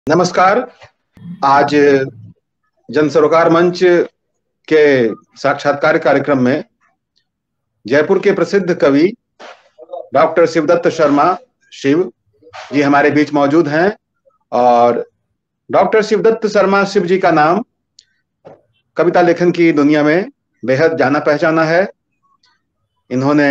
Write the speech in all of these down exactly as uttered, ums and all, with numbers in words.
नमस्कार। आज जन सरोकार मंच के साक्षात्कार कार्यक्रम में जयपुर के प्रसिद्ध कवि डॉक्टर शिवदत्त शर्मा शिव जी हमारे बीच मौजूद हैं और डॉक्टर शिवदत्त शर्मा शिव जी का नाम कविता लेखन की दुनिया में बेहद जाना पहचाना है। इन्होंने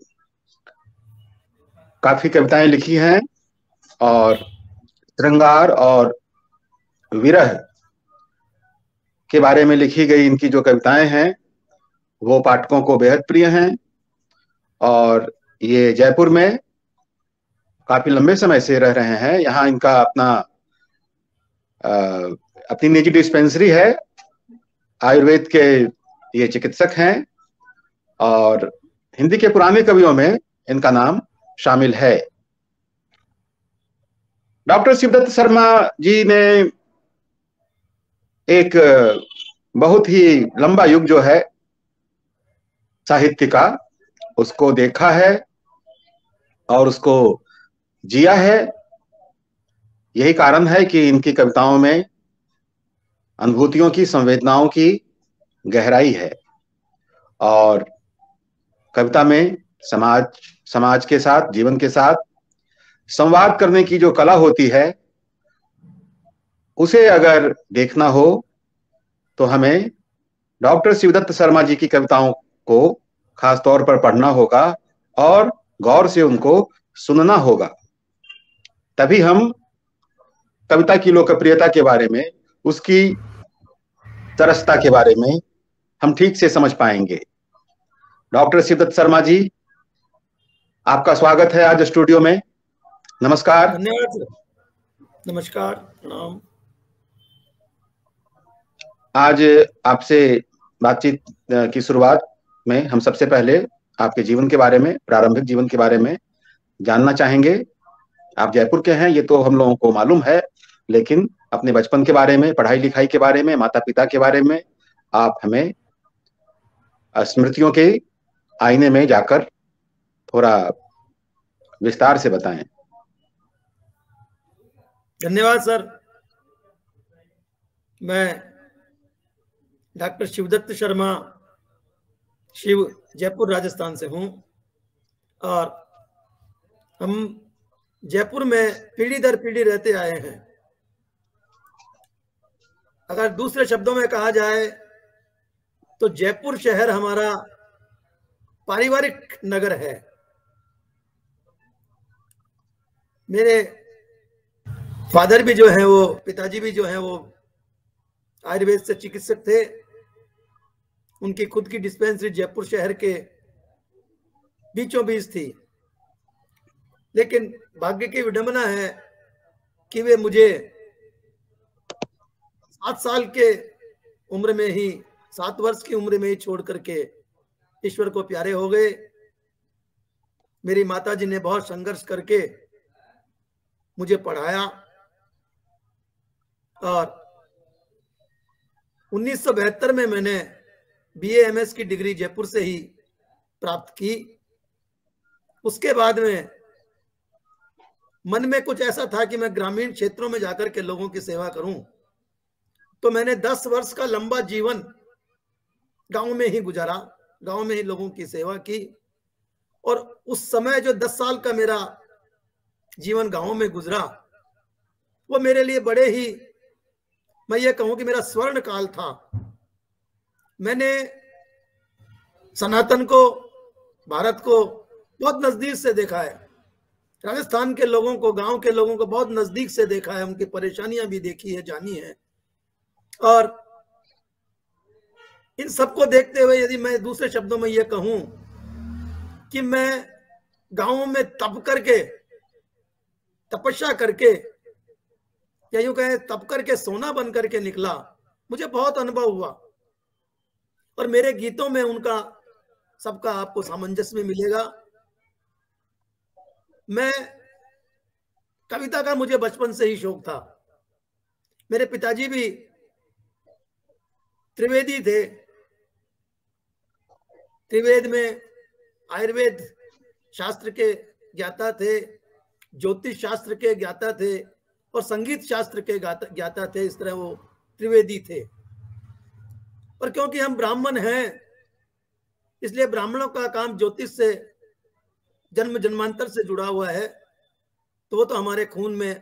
काफी कविताएं लिखी हैं और श्रृंगार और विरह के बारे में लिखी गई इनकी जो कविताएं हैं वो पाठकों को बेहद प्रिय हैं और ये जयपुर में काफी लंबे समय से रह रहे हैं। यहाँ इनका अपना अपनी निजी डिस्पेंसरी है। आयुर्वेद के ये चिकित्सक हैं और हिंदी के पुराने कवियों में इनका नाम शामिल है। डॉक्टर शिवदत्त शर्मा जी ने एक बहुत ही लंबा युग जो है साहित्य का उसको देखा है और उसको जिया है। यही कारण है कि इनकी कविताओं में अनुभूतियों की, संवेदनाओं की गहराई है और कविता में समाज समाज के साथ, जीवन के साथ संवाद करने की जो कला होती है उसे अगर देखना हो तो हमें डॉक्टर शिवदत्त शर्मा जी की कविताओं को खास तौर पर पढ़ना होगा और गौर से उनको सुनना होगा। तभी हम कविता की लोकप्रियता के बारे में, उसकी तरसता के बारे में हम ठीक से समझ पाएंगे। डॉक्टर शिवदत्त शर्मा जी, आपका स्वागत है आज स्टूडियो में। नमस्कार। धन्यवाद। नमस्कार, प्रणाम। आज आपसे बातचीत की शुरुआत में हम सबसे पहले आपके जीवन के बारे में, प्रारंभिक जीवन के बारे में जानना चाहेंगे। आप जयपुर के हैं ये तो हम लोगों को मालूम है, लेकिन अपने बचपन के बारे में, पढ़ाई लिखाई के बारे में, माता पिता के बारे में आप हमें स्मृतियों के आईने में जाकर थोड़ा विस्तार से बताएं। धन्यवाद सर। मैं डॉक्टर शिवदत्त शर्मा शिव जयपुर राजस्थान से हूं और हम जयपुर में पीढ़ी दर पीढ़ी रहते आए हैं। अगर दूसरे शब्दों में कहा जाए तो जयपुर शहर हमारा पारिवारिक नगर है। मेरे फादर भी जो है वो, पिताजी भी जो है वो आयुर्वेद से चिकित्सक थे। उनकी खुद की डिस्पेंसरी जयपुर शहर के बीचों बीच थी, लेकिन भाग्य की विडंबना है कि वे मुझे सात साल के उम्र में ही, सात वर्ष की उम्र में ही छोड़ करके ईश्वर को प्यारे हो गए। मेरी माताजी ने बहुत संघर्ष करके मुझे पढ़ाया और उन्नीस सौ बहत्तर में मैंने बीए एमएस की डिग्री जयपुर से ही प्राप्त की। उसके बाद में मन में कुछ ऐसा था कि मैं ग्रामीण क्षेत्रों में जाकर के लोगों की सेवा करूं, तो मैंने दस वर्ष का लंबा जीवन गांव में ही गुजारा, गांव में ही लोगों की सेवा की। और उस समय जो दस साल का मेरा जीवन गांव में गुजरा वो मेरे लिए बड़े ही, मैं ये कहूं कि मेरा स्वर्ण काल था। मैंने सनातन को, भारत को बहुत नजदीक से देखा है। राजस्थान के लोगों को, गांव के लोगों को बहुत नजदीक से देखा है, उनकी परेशानियां भी देखी है, जानी है। और इन सबको देखते हुए यदि मैं दूसरे शब्दों में यह कहूं कि मैं गांवों में तप करके, तपस्या करके, या यूं कहें तप करके सोना बन करके निकला, मुझे बहुत अनुभव हुआ। और मेरे गीतों में उनका सबका आपको सामंजस्य में मिलेगा। मैं कविता का मुझे बचपन से ही शौक था। मेरे पिताजी भी त्रिवेदी थे। त्रिवेद में आयुर्वेद शास्त्र के ज्ञाता थे, ज्योतिष शास्त्र के ज्ञाता थे और संगीत शास्त्र के ज्ञाता थे, इस तरह वो त्रिवेदी थे। पर क्योंकि हम ब्राह्मण हैं, इसलिए ब्राह्मणों का काम ज्योतिष से जन्म जन्मांतर से जुड़ा हुआ है, तो वो तो हमारे खून में,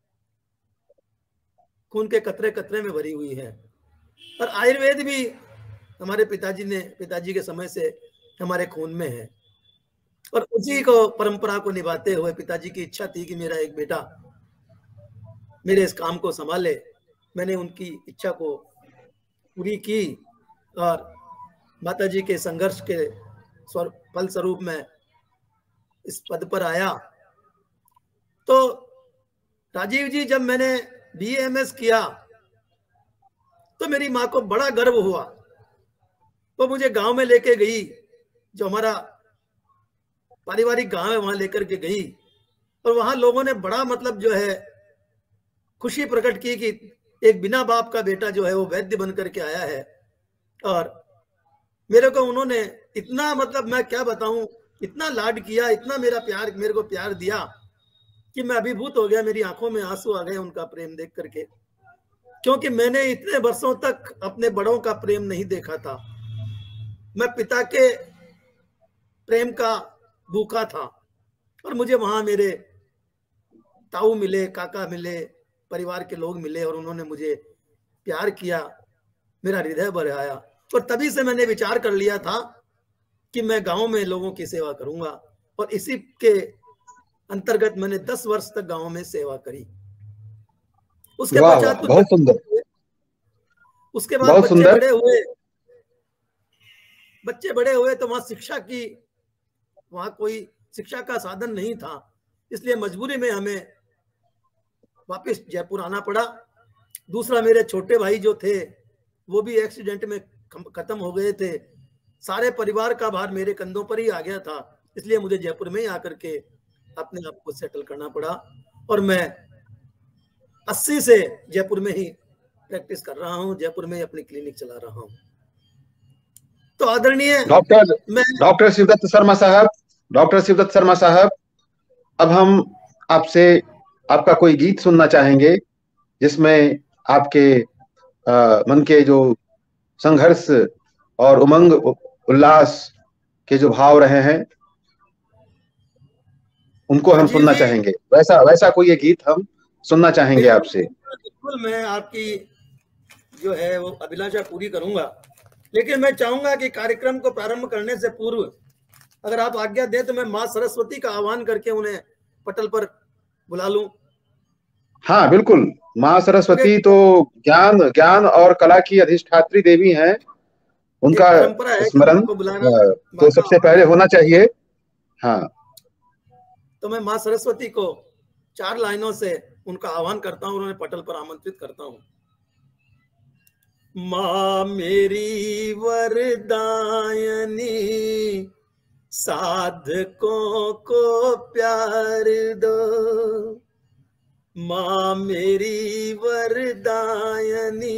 खून के कतरे कतरे में भरी हुई है। और आयुर्वेद भी हमारे पिताजी ने पिताजी के समय से हमारे खून में है, और उसी को परंपरा को निभाते हुए पिताजी की इच्छा थी कि मेरा एक बेटा मेरे इस काम को संभाले। मैंने उनकी इच्छा को पूरी की और माताजी के संघर्ष के फल स्वरूप में इस पद पर आया। तो राजीव जी, जब मैंने बी ए एम एस किया तो मेरी माँ को बड़ा गर्व हुआ। वो मुझे गांव में लेके गई, जो हमारा पारिवारिक गांव है, वहां लेकर के गई, और वहां लोगों ने बड़ा मतलब जो है खुशी प्रकट की कि एक बिना बाप का बेटा जो है वो वैद्य बन करके आया है। और मेरे को उन्होंने इतना, मतलब मैं क्या बताऊं, इतना लाड किया, इतना मेरा प्यार, मेरे को प्यार दिया कि मैं अभिभूत हो गया। मेरी आंखों में आंसू आ गए उनका प्रेम देख करके, क्योंकि मैंने इतने वर्षों तक अपने बड़ों का प्रेम नहीं देखा था। मैं पिता के प्रेम का भूखा था, और मुझे वहां मेरे ताऊ मिले, काका मिले, परिवार के लोग मिले, और उन्होंने मुझे प्यार किया, मेरा हृदय भर आया। और तभी से मैंने विचार कर लिया था कि मैं गांव में लोगों की सेवा करूंगा, और इसी के अंतर्गत मैंने दस वर्ष तक गांव में सेवा करी। उसके पश्चात बहुत सुंदर, उसके बाद बच्चे बड़े हुए बच्चे बड़े हुए तो वहां शिक्षा की, वहां कोई शिक्षा का साधन नहीं था, इसलिए मजबूरी में हमें वापस जयपुर आना पड़ा। दूसरा, मेरे छोटे भाई जो थे वो भी एक्सीडेंट में खत्म हो गए थे। सारे परिवार का भार मेरे कंधों पर ही आ गया था, इसलिए मुझे जयपुर में ही आकर के अपने आप को सेटल करना पड़ा, और मैं अस्सी से जयपुर में ही प्रैक्टिस कर रहा हूं, जयपुर में अपनी क्लिनिक चला रहा हूं। तो आदरणीय डॉक्टर डॉक्टर शिवदत्त शर्मा साहब, डॉक्टर शिवदत्त शर्मा साहब, अब हम आपसे आपका कोई गीत सुनना चाहेंगे जिसमें आपके आ, मन के जो संघर्ष और उमंग उल्लास के जो भाव रहे हैं उनको हम सुनना चाहेंगे। वैसा वैसा कोई एक गीत हम सुनना चाहेंगे आपसे। बिल्कुल, मैं आपकी जो है वो अभिलाषा पूरी करूंगा, लेकिन मैं चाहूंगा कि कार्यक्रम को प्रारंभ करने से पूर्व अगर आप आज्ञा दें तो मैं मां सरस्वती का आह्वान करके उन्हें पटल पर बुला लूं। हाँ बिल्कुल, मां सरस्वती तो ज्ञान ज्ञान और कला की अधिष्ठात्री देवी हैं, उनका स्मरण तो सबसे पहले होना चाहिए। हाँ, तो मैं मां सरस्वती को चार लाइनों से उनका आह्वान करता हूं, उन्हें पटल पर आमंत्रित करता हूं। मां मेरी वरदायनी, साधकों को प्यार दो। मां मेरी वरदायनी,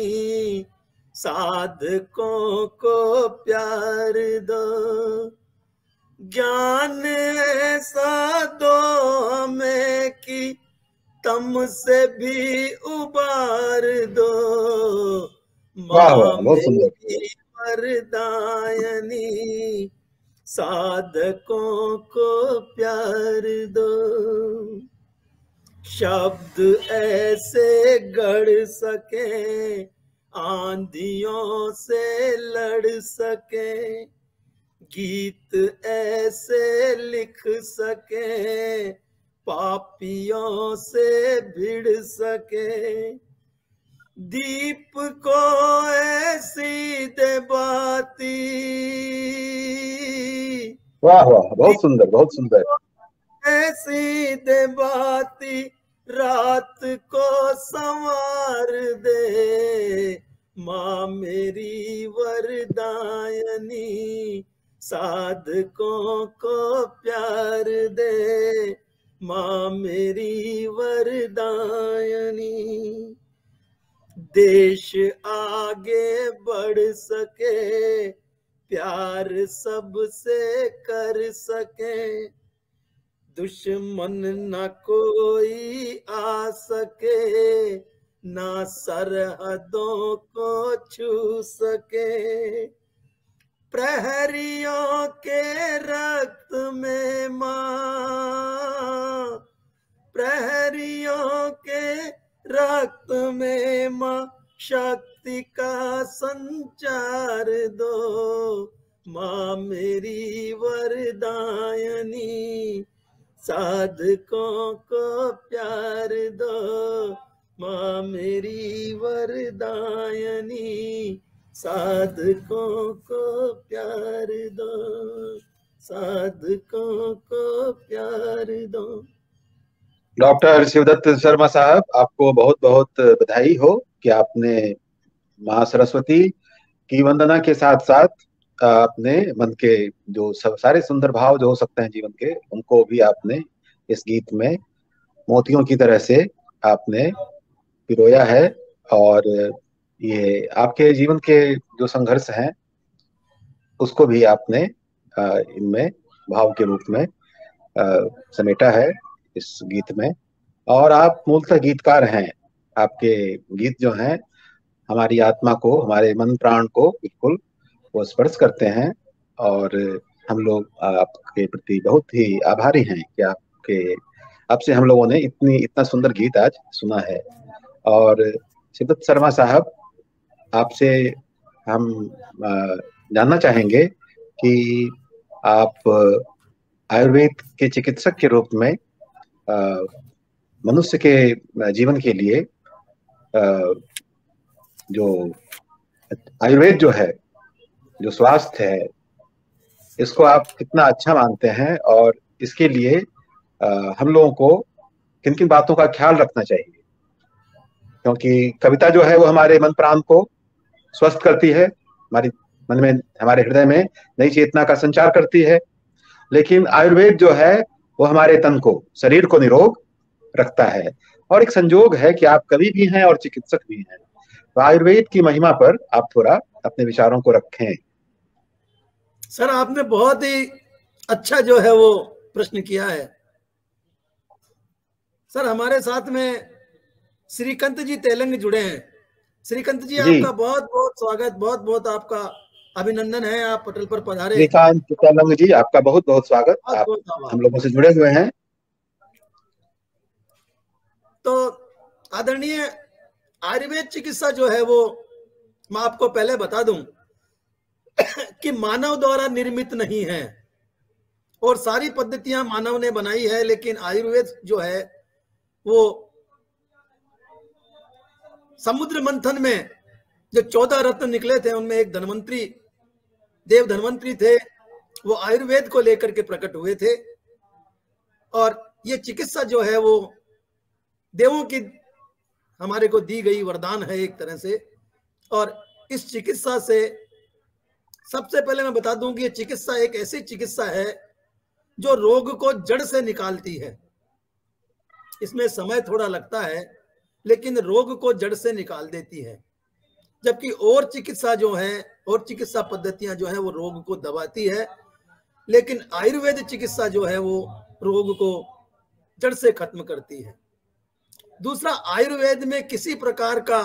साधकों को प्यार दो। ज्ञान ऐसा दो हमें कि तम से भी उबार दो। मां मेरी वरदायनी, साधकों को प्यार दो। शब्द ऐसे गढ़ सके, आंधियों से लड़ सके। गीत ऐसे लिख सके, पापियों से भिड़ सके। दीप को ऐसी दे बाती, वाह वाह, बहुत सुंदर बहुत सुंदर। ऐसी दे बाती, रात को संवार दे। मां मेरी वरदायनी, साधकों को प्यार दे। मां मेरी वरदायनी, देश आगे बढ़ सके, प्यार सबसे कर सके। दुश्मन न कोई आ सके, ना सरहदों को छू सके। प्रहरियों के रक्त में मां, प्रहरियों के रक्त में मां शक्ति का संचार दो। मां मेरी वरदायनी, साधकों को प्यार दो। मां मेरी वरदायनी, साधकों को प्यार दो, साधकों को प्यार दो। डॉक्टर शिवदत्त शर्मा साहब, आपको बहुत बहुत बधाई हो कि आपने माँ सरस्वती की वंदना के साथ साथ अपने मन के जो सब सारे सुंदर भाव जो हो सकते हैं जीवन के, उनको भी आपने इस गीत में मोतियों की तरह से आपने पिरोया है। और ये आपके जीवन के जो संघर्ष हैं उसको भी आपने इनमें भाव के रूप में समेटा है इस गीत में। और आप मूलतः गीतकार हैं। आपके गीत जो हैं हमारी आत्मा को, हमारे मन प्राण को बिल्कुल वो स्पर्श करते हैं। और हम लोग आपके प्रति बहुत ही आभारी हैं कि आपके आपसे हम लोगों ने इतनी इतना सुंदर गीत आज सुना है। और शिवदत्त शर्मा साहब, आपसे हम जानना चाहेंगे कि आप आयुर्वेद के चिकित्सक के रूप में मनुष्य के जीवन के लिए जो आयुर्वेद जो है, जो स्वास्थ्य है, इसको आप कितना अच्छा मानते हैं और इसके लिए हम लोगों को किन किन बातों का ख्याल रखना चाहिए? क्योंकि कविता जो है वो हमारे मन प्राण को स्वस्थ करती है, हमारी मन में, हमारे हृदय में नई चेतना का संचार करती है। लेकिन आयुर्वेद जो है वो हमारे तन को, शरीर को निरोग रखता है। और एक संजोग है कि आप कवि भी हैं और चिकित्सक भी हैं, तो आयुर्वेद की महिमा पर आप थोड़ा अपने विचारों को रखें। सर, आपने बहुत ही अच्छा जो है वो प्रश्न किया है। सर, हमारे साथ में श्रीकांत जी तेलंग जुड़े हैं। श्रीकांत जी, जी आपका बहुत बहुत स्वागत, बहुत बहुत आपका अभिनंदन है, आप पटल पर पधारे। श्रीकांत तेलंग जी, आपका बहुत बहुत स्वागत, बहुत आप बहुत हम लोगों से जुड़े हुए हैं। तो आदरणीय, आयुर्वेद चिकित्सा जो है वो मैं आपको पहले बता दूं कि मानव द्वारा निर्मित नहीं है और सारी पद्धतियां मानव ने बनाई है, लेकिन आयुर्वेद जो है वो समुद्र मंथन में जो चौदह रत्न निकले थे उनमें एक धन्वंतरी, देव धन्वंतरी थे, वो आयुर्वेद को लेकर के प्रकट हुए थे। और ये चिकित्सा जो है वो देवों की हमारे को दी गई वरदान है एक तरह से। और इस चिकित्सा से सबसे पहले मैं बता दूं कि ये चिकित्सा एक ऐसी चिकित्सा है जो रोग को जड़ से निकालती है। इसमें समय थोड़ा लगता है, लेकिन रोग को जड़ से निकाल देती है। जबकि और चिकित्सा जो है, और चिकित्सा पद्धतियां जो है वो रोग को दबाती है, लेकिन आयुर्वेद चिकित्सा जो है वो रोग को जड़ से खत्म करती है। दूसरा, आयुर्वेद में किसी प्रकार का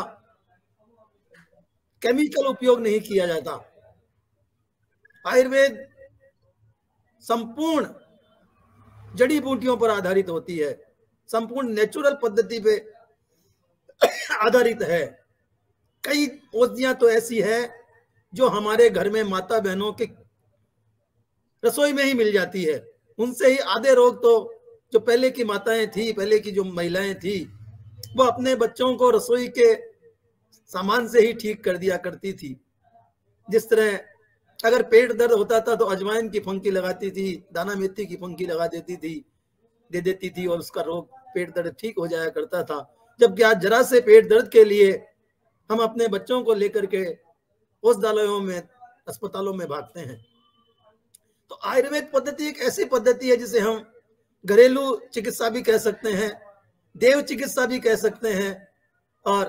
केमिकल उपयोग नहीं किया जाता। आयुर्वेद संपूर्ण जड़ी बूटियों पर आधारित होती है, संपूर्ण नेचुरल पद्धति पे आधारित है। कई औषधियां तो ऐसी है जो हमारे घर में माता बहनों के रसोई में ही मिल जाती है। उनसे ही आधे रोग तो जो पहले की माताएं थी, पहले की जो महिलाएं थी, वो अपने बच्चों को रसोई के सामान से ही ठीक कर दिया करती थी। जिस तरह अगर पेट दर्द होता था तो अजवाइन की फंकी लगाती थी, दाना मेथी की फंकी लगा देती थी, दे देती थी और उसका रोग, पेट दर्द ठीक हो जाया करता था। जबकि आज जरा से पेट दर्द के लिए हम अपने बच्चों को लेकर के औषधालयों में, अस्पतालों में भागते हैं। तो आयुर्वेद पद्धति एक ऐसी पद्धति है जिसे हम घरेलू चिकित्सा भी कह सकते हैं, देव चिकित्सा भी कह सकते हैं, और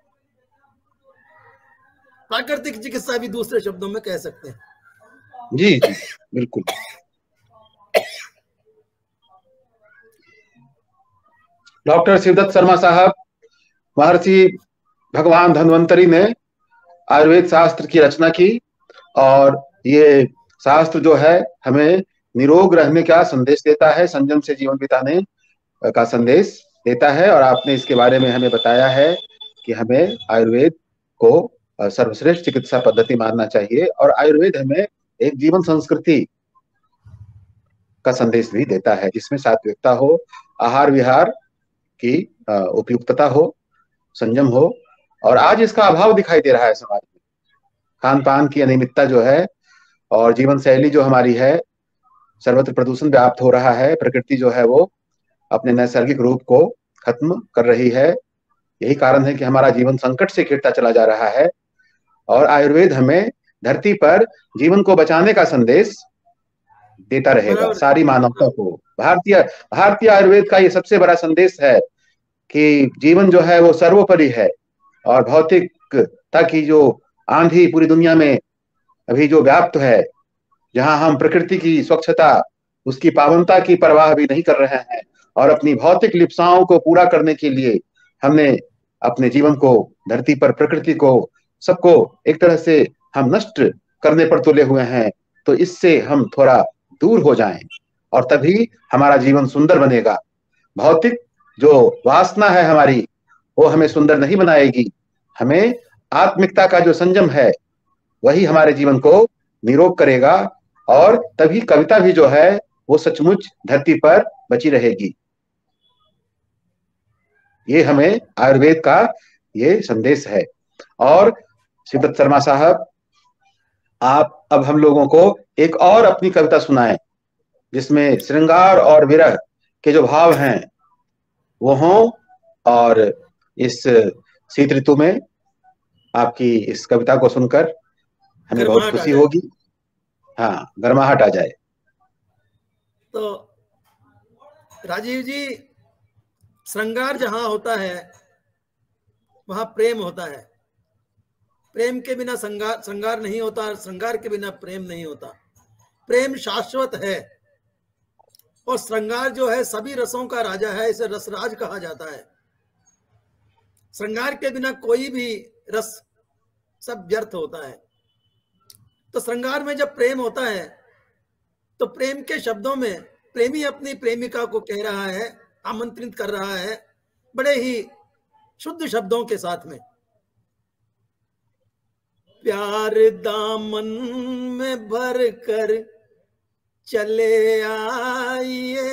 प्राकृतिक चिकित्सा भी दूसरे शब्दों में कह सकते हैं। जी जी बिल्कुल। डॉक्टर शिवदत्त शर्मा साहब, महर्षि भगवान धन्वंतरी ने आयुर्वेद शास्त्र की रचना की और ये शास्त्र जो है हमें निरोग रहने का संदेश देता है, संयम से जीवन बिताने का संदेश देता है। और आपने इसके बारे में हमें बताया है कि हमें आयुर्वेद को सर्वश्रेष्ठ चिकित्सा पद्धति मानना चाहिए और आयुर्वेद हमें एक जीवन संस्कृति का संदेश भी देता है जिसमें सात्विकता हो, आहार विहार की उपयुक्तता हो, संयम हो। और आज इसका अभाव दिखाई दे रहा है समाज में। खान पान की अनियमितता जो है और जीवन शैली जो हमारी है, सर्वत्र प्रदूषण व्याप्त हो रहा है, प्रकृति जो है वो अपने नैसर्गिक रूप को खत्म कर रही है। यही कारण है कि हमारा जीवन संकट से घिरता चला जा रहा है और आयुर्वेद हमें धरती पर जीवन को बचाने का संदेश देता रहेगा सारी मानवता को। भारतीय भारतीय आयुर्वेद का ये सबसे बड़ा संदेश है कि जीवन जो है वो सर्वोपरि है और भौतिकता की जो आंधी पूरी दुनिया में अभी जो व्याप्त है, जहां हम प्रकृति की स्वच्छता, उसकी पावनता की परवाह भी नहीं कर रहे हैं और अपनी भौतिक लिप्साओं को पूरा करने के लिए हमने अपने जीवन को, धरती पर प्रकृति को, सबको एक तरह से हम नष्ट करने पर तुले हुए हैं। तो इससे हम थोड़ा दूर हो जाएं और तभी हमारा जीवन सुंदर बनेगा। भौतिक जो वासना है हमारी वो हमें सुंदर नहीं बनाएगी। हमें आत्मिकता का जो संयम है वही हमारे जीवन को निरोग करेगा और तभी कविता भी जो है वो सचमुच धरती पर बची रहेगी। ये हमें आयुर्वेद का ये संदेश है। और शिवदत्त शर्मा साहब, आप अब हम लोगों को एक और अपनी कविता सुनाएं जिसमें श्रृंगार और विरह के जो भाव हैं वो हों। और इस शीत ऋतु में आपकी इस कविता को सुनकर हमें बहुत खुशी होगी। हाँ, गर्माहट आ जाए। तो राजीव जी, श्रृंगार जहां होता है वहां प्रेम होता है। प्रेम के बिना श्रृंगार श्रृंगार नहीं होता, श्रृंगार के बिना प्रेम नहीं होता। प्रेम शाश्वत है और श्रृंगार जो है सभी रसों का राजा है, इसे रसराज कहा जाता है। श्रृंगार के बिना कोई भी रस सब व्यर्थ होता है। तो श्रृंगार में जब प्रेम होता है तो प्रेम के शब्दों में प्रेमी अपनी प्रेमिका को कह रहा है, आमंत्रित कर रहा है बड़े ही शुद्ध शब्दों के साथ में। प्यार दामन में भर कर चले आइए,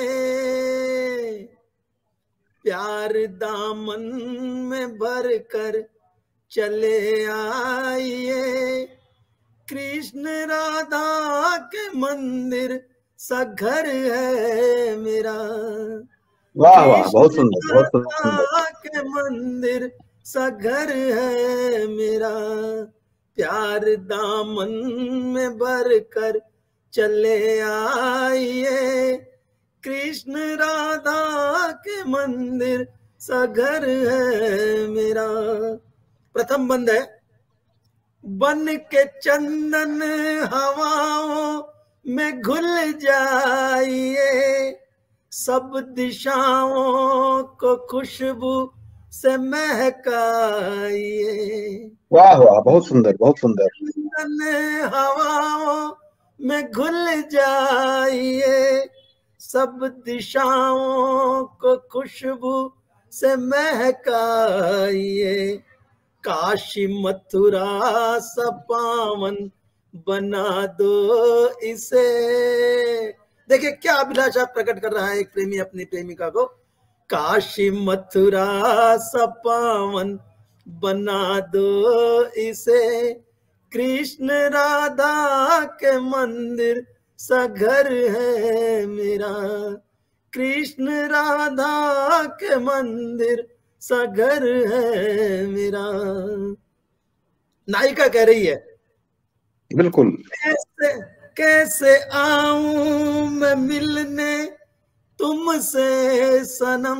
प्यार दामन में भर कर चले आइए, कृष्ण राधा के मंदिर सा घर है मेरा। वाह वाह, बहुत सुंदर, बहुत सुंदर। के मंदिर सा घर है मेरा, प्यार दामन में भर कर चले आइए, कृष्ण राधा के मंदिर सा घर है मेरा। प्रथम बंद है, बन के चंदन हवाओं में घुल जाइए, सब दिशाओं को खुशबू से महकाइए। वाह वाह, बहुत सुंदर, बहुत सुंदर। चंदन हवाओं में घुल जाइए, सब दिशाओं को खुशबू से महकाइए, काशी मथुरा सा पावन बना दो इसे। देखिए क्या अभिलाषा प्रकट कर रहा है एक प्रेमी अपनी प्रेमिका को। काशी मथुरा सा पावन बना दो इसे, कृष्ण राधा के मंदिर सा घर है मेरा, कृष्ण राधा के मंदिर सा घर है मेरा। नायिका कह रही है, बिल्कुल, कैसे कैसे आऊं मैं मिलने तुमसे सनम,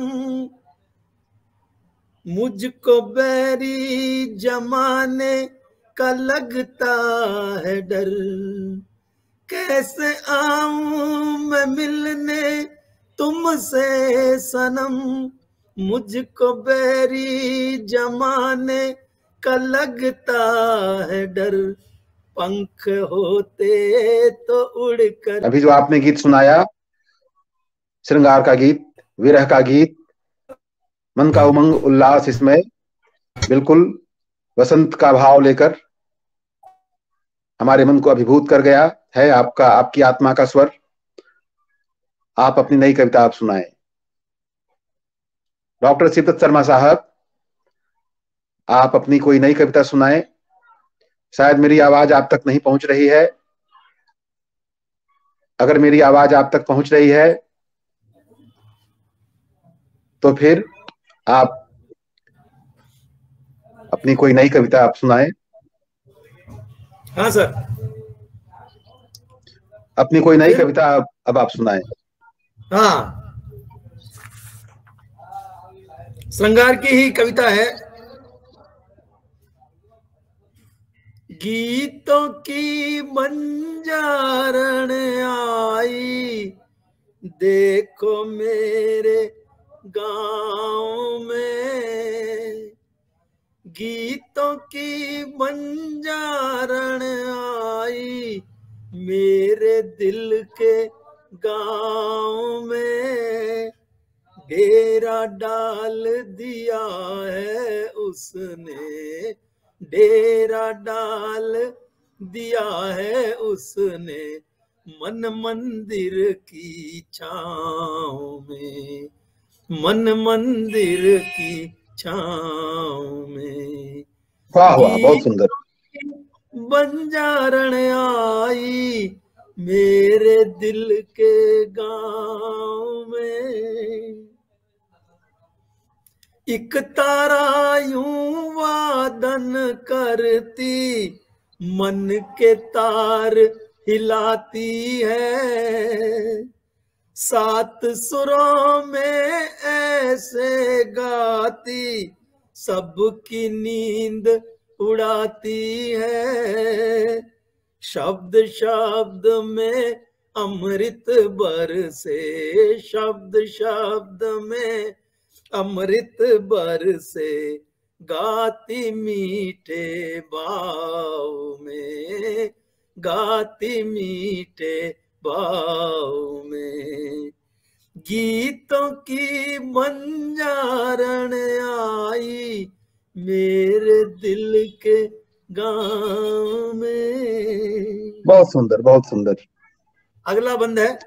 मुझको बैरी जमाने का लगता है डर, कैसे आऊं मैं मिलने तुमसे सनम, मुझको बैरी जमाने का लगता है डर, पंख होते तो उड़कर। अभी जो आपने गीत सुनाया, श्रृंगार का गीत, विरह का गीत, मन का उमंग उल्लास, इसमें बिल्कुल वसंत का भाव लेकर हमारे मन को अभिभूत कर गया है। आपका, आपकी आत्मा का स्वर। आप अपनी नई कविता आप सुनाएं। डॉक्टर शिवदत्त शर्मा साहब, आप अपनी कोई नई कविता सुनाएं। शायद मेरी आवाज आप तक नहीं पहुंच रही है। अगर मेरी आवाज आप तक पहुंच रही है तो फिर आप अपनी कोई नई कविता आप सुनाएं। हाँ सर, अपनी कोई नई कविता अब आप सुनाएं। हाँ, श्रृंगार की ही कविता है। गीतों की बंजारण आई, देखो मेरे गांव में। गीतों की बंजारण आई, मेरे दिल के गांव में। डेरा डाल दिया है उसने, डेरा डाल दिया है उसने, मन मंदिर की छाँव में, मन मंदिर की छाँव में। वाह वाह, बहुत सुंदर। बंजारण आई, मेरे दिल के गांव में। एक तारा यूं वादन करती, मन के तार हिलाती है। सात सुरों में ऐसे गाती, सबकी नींद उड़ाती है। शब्द शब्द में अमृत बरसे, शब्द शब्द में अमृत बरसे, गाती मीठे भाव में, गाती मीठे भाव में। गीतों की बंजारण आई, मेरे दिल के गांव में। बहुत सुंदर, बहुत सुंदर। अगला बंद है।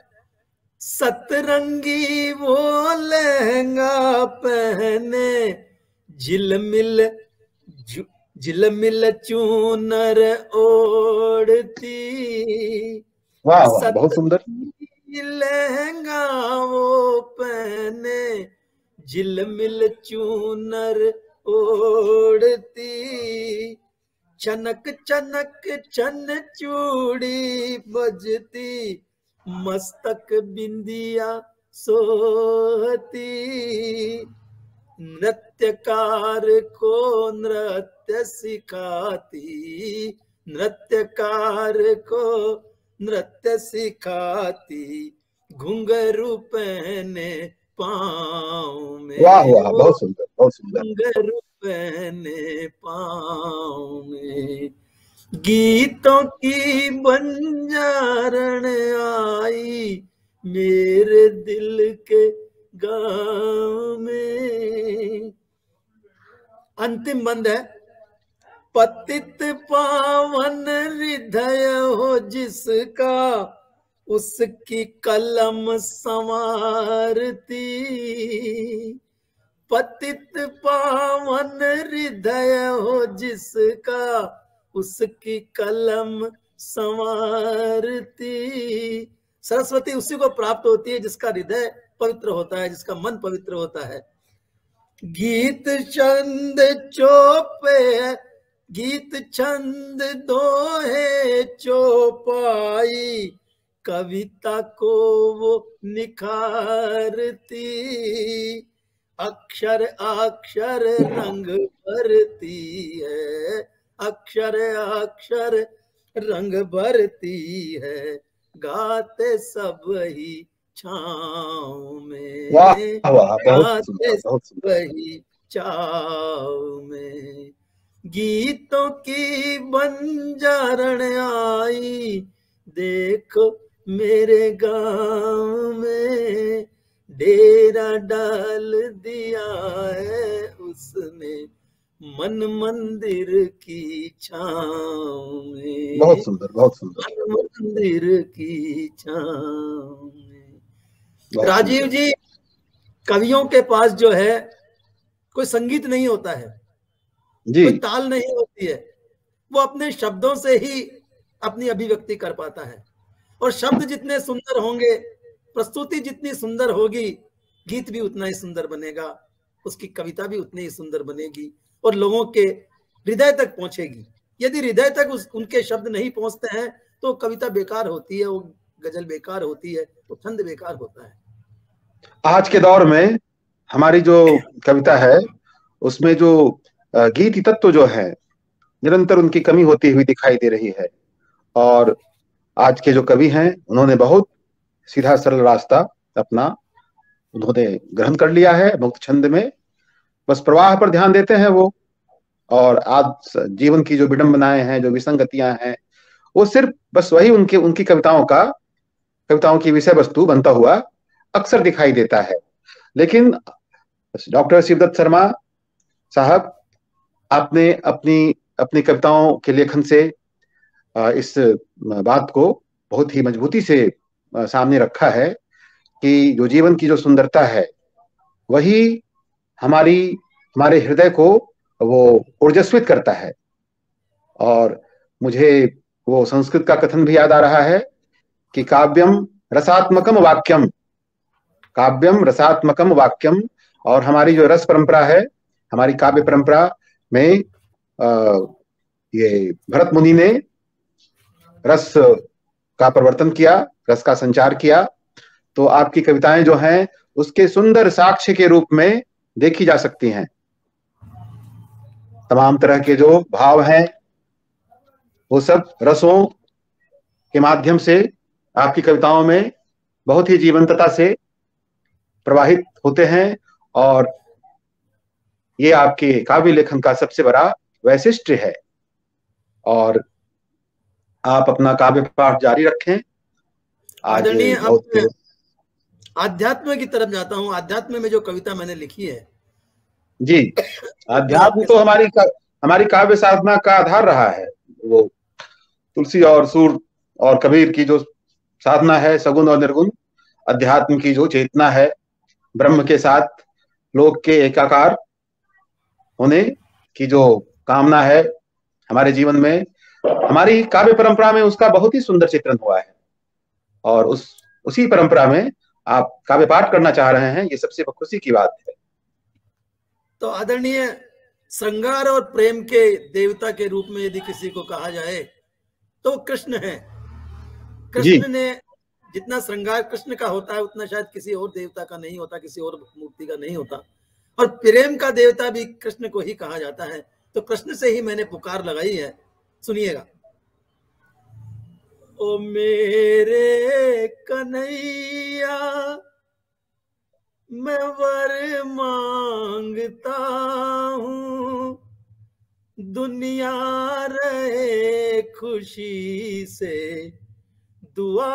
सतरंगी वो लहंगा पहने, झिलमिल झिलमिल चूनर ओढ़ती। वाह वाह, बहुत सुंदर। लहंगा वो पहने, झिलमिल चूनर ओढ़ती। चनक चनक चन चूड़ी बजती, मस्तक बिंदिया सोहती। नृत्यकार को नृत्य सिखाती, नृत्यकार को नृत्य सिखाती, घुंघरू पहने पाँव में। वाह वाह, बहुत सुंदर, बहुत सुंदर। घुंघरू पहने पाँव में। गीतों की बंजारण आई, मेरे दिल के गांव में। अंतिम बंद है। पतित पावन हृदय हो जिसका, उसकी कलम संवारती। पतित पावन हृदय हो जिसका, उसकी कलम संवारती। सरस्वती उसी को प्राप्त होती है जिसका हृदय पवित्र होता है, जिसका मन पवित्र होता है। गीत छंद चौपे, गीत छंद दोहे चौपाई, कविता को वो निखारती। अक्षर अक्षर रंग भरती है, अक्षर अक्षर रंग भरती है, गाते सब ही छाँव में, वाह वाह, बहुत सुंदर, आते बहुत सुंदर। वही छाँव में, गीतों की बंजारण आई, देखो मेरे गाँव में, डेरा डाल दिया है उसने, मन मंदिर की छाँव में, बहुत सुंदर, बहुत सुंदर, मन मंदिर की छाँव में। बहुत राजीव सुंदर। जी, कवियों के पास जो है कोई संगीत नहीं होता है, जी कोई ताल नहीं होती है, वो अपने शब्दों से ही अपनी अभिव्यक्ति कर पाता है, और शब्द जितने सुंदर होंगे, प्रस्तुति जितनी सुंदर होगी, गीत भी उतना ही सुंदर बनेगा, उसकी कविता भी उतनी ही सुंदर बनेगी और लोगों के हृदय तक पहुंचेगी। यदि हृदय तक उस उनके शब्द नहीं पहुंचते हैं तो कविता बेकार होती है, वो गजल बेकार होती है, वो छंद बेकार होता है। आज के दौर में हमारी जो कविता है उसमें जो गीत तत्व जो है निरंतर उनकी कमी होती हुई दिखाई दे रही है। और आज के जो कवि हैं उन्होंने बहुत सीधा सरल रास्ता अपना उन्होंने ग्रहण कर लिया है, मुक्त छंद में बस प्रवाह पर ध्यान देते हैं वो। और आज जीवन की जो विडंबनाएं हैं, जो विसंगतियां हैं, वो सिर्फ बस वही उनके उनकी कविताओं का कविताओं की विषय वस्तु बनता हुआ अक्सर दिखाई देता है। लेकिन डॉक्टर शिवदत्त शर्मा साहब, आपने अपनी अपनी कविताओं के लेखन से इस बात को बहुत ही मजबूती से सामने रखा है कि जो जीवन की जो सुंदरता है वही हमारी हमारे हृदय को वो ऊर्जस्वित करता है। और मुझे वो संस्कृत का कथन भी याद आ रहा है कि काव्यम रसात्मकम वाक्यम, काव्यम रसात्मकम वाक्यम। और हमारी जो रस परंपरा है, हमारी काव्य परंपरा में आ, ये भरत मुनि ने रस का प्रवर्तन किया, रस का संचार किया। तो आपकी कविताएं जो हैं उसके सुंदर साक्ष्य के रूप में देखी जा सकती हैं। तमाम तरह के जो भाव हैं वो सब रसों के माध्यम से आपकी कविताओं में बहुत ही जीवंतता से प्रवाहित होते हैं। और ये आपके काव्य लेखन का सबसे बड़ा वैशिष्ट्य है। और आप अपना काव्य पाठ जारी रखें। आज आदरणीय, बहुत आध्यात्म की तरफ जाता हूं। आध्यात्म में जो कविता मैंने लिखी है जी, अध्यात्म तो हमारी हमारी काव्य साधना का आधार रहा है। वो तुलसी और सूर और कबीर की जो साधना है, सगुण और निर्गुण, अध्यात्म की जो चेतना है, ब्रह्म के साथ लोक के एकाकार होने की जो कामना है हमारे जीवन में, हमारी काव्य परंपरा में उसका बहुत ही सुंदर चित्रण हुआ है। और उस उसी परंपरा में आप काव्य पाठ करना चाह रहे हैं, ये सबसे खुशी की बात है। तो आदरणीय, श्रृंगार और प्रेम के देवता के रूप में यदि किसी को कहा जाए तो कृष्ण है। कृष्ण ने जितना श्रृंगार कृष्ण का होता है उतना शायद किसी और देवता का नहीं होता, किसी और मूर्ति का नहीं होता। और प्रेम का देवता भी कृष्ण को ही कहा जाता है। तो कृष्ण से ही मैंने पुकार लगाई है, सुनिएगा। ओ मेरे कन्हैया, मैं वर मांगता हूँ, दुनिया रहे खुशी से दुआ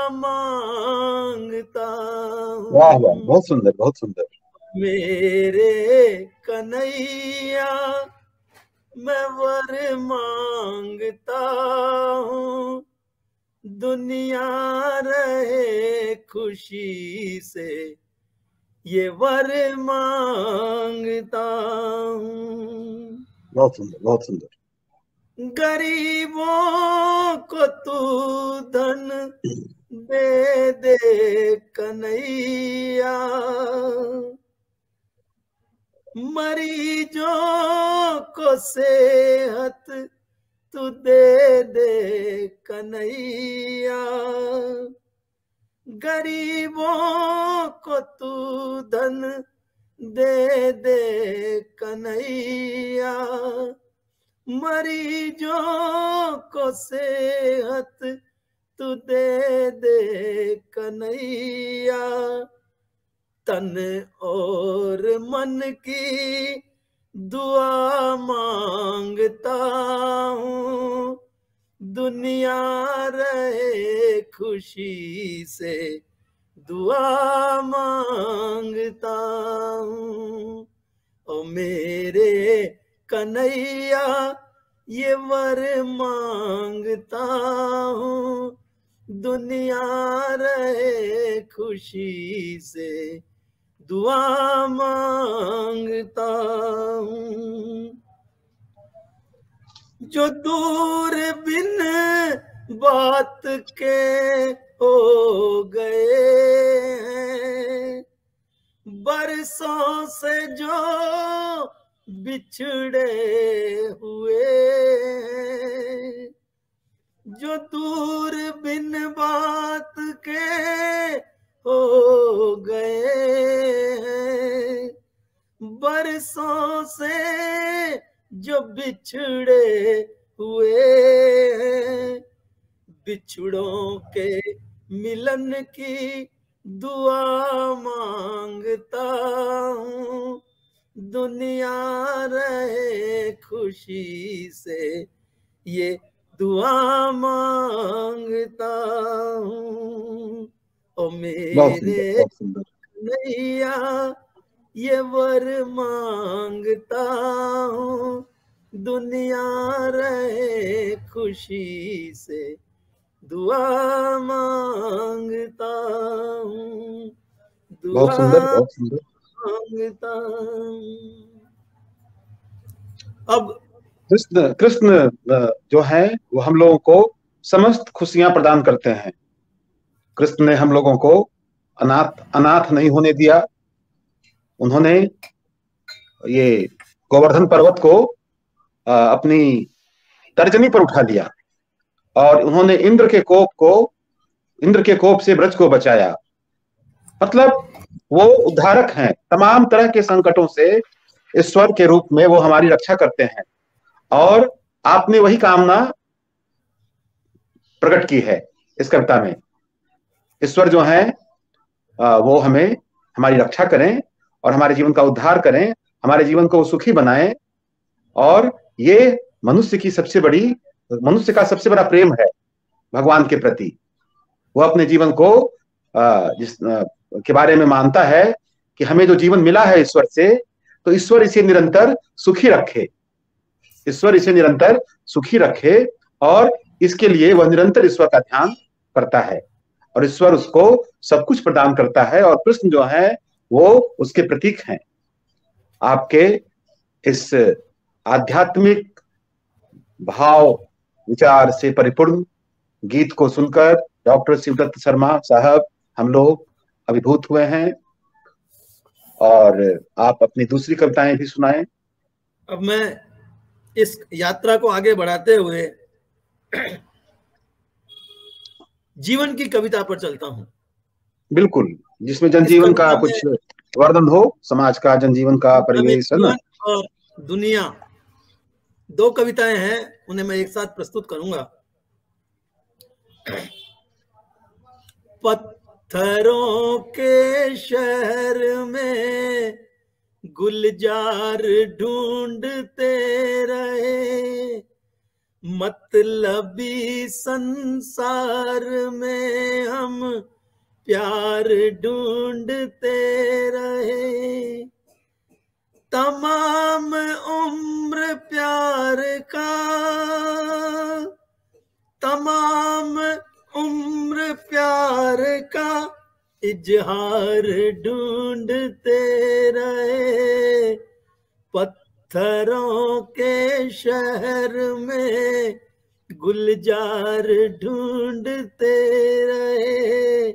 मांगता हूँ। वाह वाह, बहुत सुंदर, बहुत सुंदर। मेरे कन्हैया, मैं वर मांगता हूँ, दुनिया रहे खुशी से ये वर मांगता हूँ। बहुत सुंदर, बहुत सुंदर। गरीबों को तू धन दे दे कन्हैया, मरीजों को सेहत तू दे दे कन्हैया, गरीबों को तू धन दे दे कन्हैया, मरीजों को सेहत तू दे दे कन्हैया, तन और मन की दुआ मांगता हूँ, दुनिया रहे खुशी से दुआ मांगता हूँ। ओ मेरे कन्हैया ये वर मांगता हूँ, दुनिया रहे खुशी से दुआ मांगता हूँ। जो दूर बिन बात के हो गए हैं, बरसों से जो बिछड़े हुए हैं, जो दूर बिन बात के हो गए हैं, बरसों से जो बिछड़े हुए हैं, बिछड़ों के मिलन की दुआ मांगता हूँ, दुनिया रहे खुशी से ये दुआ मांगता हूँ। ओ मेरे कन्हैया ये वर मांगता हूँ, दुनिया रहे खुशी से दुआ मांगता हूँ, बहुत सुंदर, बहुत सुंदर मांगता हूँ। अब कृष्ण कृष्ण जो है वो हम लोगों को समस्त खुशियां प्रदान करते हैं। कृष्ण ने हम लोगों को अनाथ अनाथ नहीं होने दिया। उन्होंने ये गोवर्धन पर्वत को अपनी तर्जनी पर उठा लिया और उन्होंने इंद्र के कोप को इंद्र के कोप से ब्रज को बचाया। मतलब वो उद्धारक हैं। तमाम तरह के संकटों से ईश्वर के रूप में वो हमारी रक्षा करते हैं। और आपने वही कामना प्रकट की है इस कविता में। ईश्वर जो है वो हमें हमारी रक्षा करें और हमारे जीवन का उद्धार करें, हमारे जीवन को सुखी बनाएं। और ये मनुष्य की सबसे बड़ी मनुष्य का सबसे बड़ा प्रेम है भगवान के प्रति। वो अपने जीवन को जिस के बारे में मानता है कि हमें जो जीवन मिला है ईश्वर से, तो ईश्वर इसे निरंतर सुखी रखे, ईश्वर इसे निरंतर सुखी रखे। और इसके लिए वह निरंतर ईश्वर का ध्यान करता है और ईश्वर उसको सब कुछ प्रदान करता है। और कृष्ण जो है वो उसके प्रतीक हैं। आपके इस आध्यात्मिक भाव विचार से परिपूर्ण गीत को सुनकर डॉक्टर शिवदत्त शर्मा साहब हम लोग अभिभूत हुए हैं। और आप अपनी दूसरी कविताएं भी सुनाएं। अब मैं इस यात्रा को आगे बढ़ाते हुए जीवन की कविता पर चलता हूं। बिल्कुल, जिसमें जनजीवन का कुछ वर्णन हो, समाज का, जनजीवन का परिवेश है ना। और दुनिया, दो कविताएं हैं, उन्हें मैं एक साथ प्रस्तुत करूंगा। पत्थरों के शहर में गुलजार ढूंढते रहे, मतलबी संसार में हम प्यार ढूंढते रहे। तमाम उम्र प्यार का, तमाम उम्र प्यार का इजहार ढूंढते रहे। पत्थरों के शहर में गुलजार ढूंढते रहे,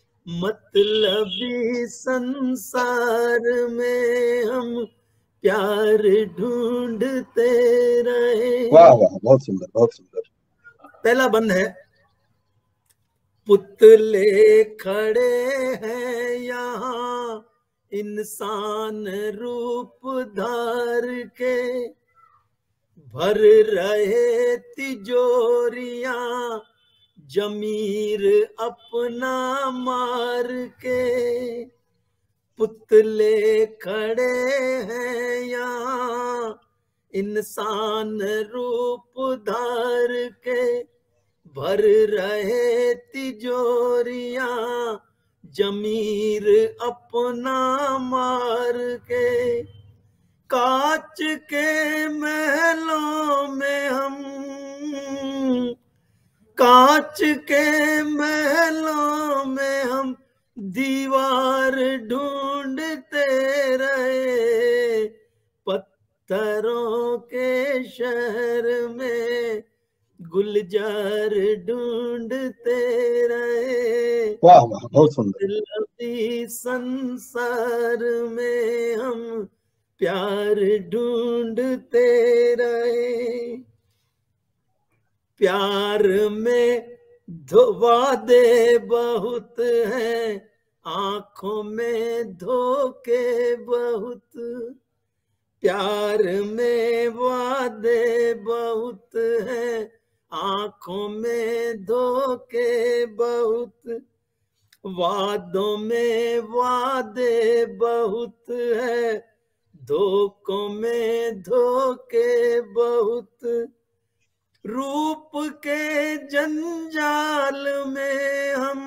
मतलबी संसार में हम प्यार ढूंढते रहे। वाह वाह, बहुत सुंदर, बहुत सुंदर। पहला बंद है। पुतले खड़े हैं यहाँ इंसान रूप धार के, भर रहे तिजोरियां जमीर अपना मार के पुतले खड़े हैं यहाँ, इंसान रूप धार के भर रहे तिजोरियां, जमीर अपना मार के। कांच के महलों में हम, कांच के महलों में हम दीवार ढूंढते रहे, पत्थरों के शहर में गुलजार ढूंढते रहे। वाह वाह, बहुत सुंदर। लबी संसार में हम प्यार ढूंढते रहे, प्यार में वादे बहुत हैं, आंखों में धोखे बहुत, प्यार में वादे बहुत हैं, आंखों में धोखे बहुत, वादों में वादे बहुत है, धोखों में धोखे बहुत। रूप के जंजाल में हम,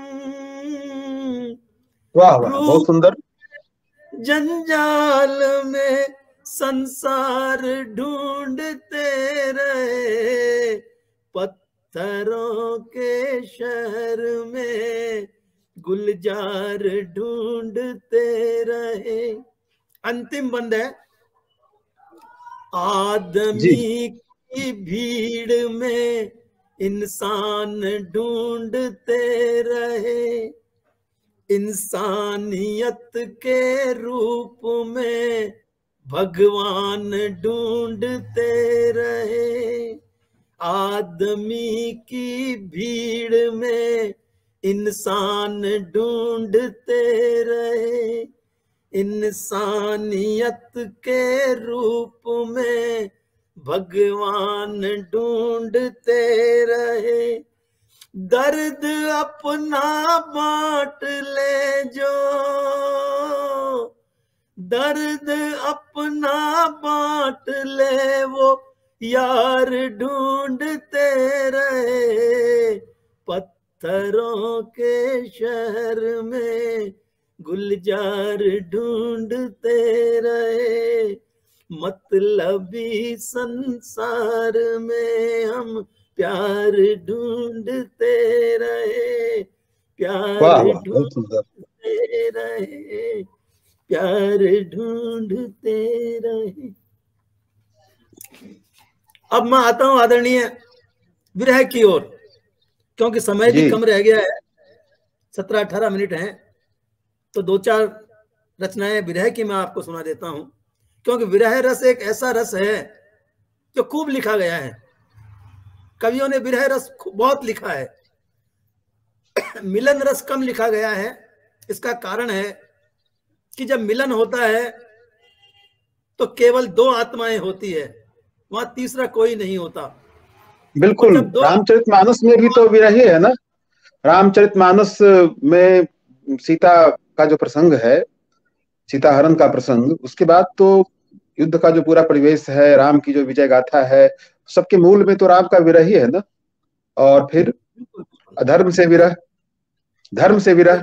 वाह वाह, बहुत सुंदर। जंजाल में संसार ढूंढते रहे, पत्थरों के शहर में गुलजार ढूंढते रहे। अंतिम बंद है। आदमी की भीड़ में इंसान ढूंढते रहे, इंसानियत के रूप में भगवान ढूंढते रहे। आदमी की भीड़ में इंसान ढूंढते रहे, इंसानियत के रूप में भगवान ढूंढते रहे। दर्द अपना बांट ले जो, दर्द अपना बांट ले वो यार ढूंढते रहे, पत्थरों के शहर में गुलजार ढूंढते रहे। मतलबी संसार में हम प्यार ढूंढते रहे, प्यार ढूंढते रहे, प्यार ढूंढते रहे। अब मैं आता हूं आदरणीय विरह की ओर, क्योंकि समय भी कम रह गया है, सत्रह अठारह मिनट हैं, तो दो चार रचनाएं विरह की मैं आपको सुना देता हूं, क्योंकि विरह रस एक ऐसा रस है जो खूब लिखा गया है। कवियों ने विरह रस बहुत लिखा है, मिलन रस कम लिखा गया है। इसका कारण है कि जब मिलन होता है तो केवल दो आत्माएं होती है, वहां तीसरा कोई नहीं होता। बिल्कुल, रामचरितमानस में भी तो विरह ही है ना। रामचरितमानस में सीता का जो प्रसंग है, सीता हरण का प्रसंग, उसके बाद तो युद्ध का जो पूरा परिवेश है, राम की जो विजय गाथा है, सबके मूल में तो राम का विरह ही है ना। और फिर अधर्म से विरह, धर्म से विरह,